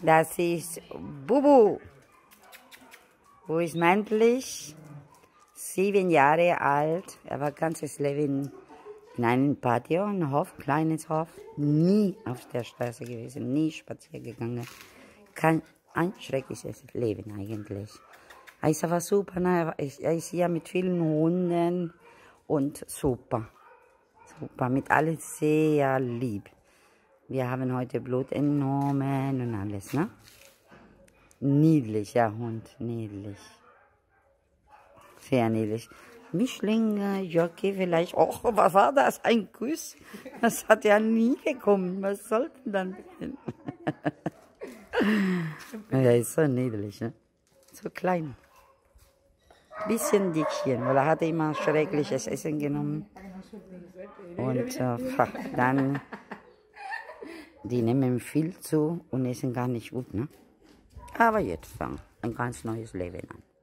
Das ist Bubu. Wo ist männlich? 7 Jahre alt. Er war ganzes Leben in einem Patio, ein Hof, kleines Hof. Nie auf der Straße gewesen, nie spazieren gegangen. Ein schreckliches Leben eigentlich. Er ist aber super, ne? Er ist hier mit vielen Hunden und super. Super, mit alles sehr lieb. Wir haben heute Blut entnommen und alles, ne? Niedlicher Hund, niedlich. Sehr niedlich. Mischling, Jockey vielleicht. Och, was war das? Ein Kuss? Das hat er nie bekommen. Was sollte dann denn? Er ist so niedlich, ne? So klein. Bisschen dickchen, weil er hatte immer schreckliches Essen genommen. Und dann, die nehmen viel zu und essen gar nicht gut, ne? Aber jetzt fängt ein ganz neues Leben an.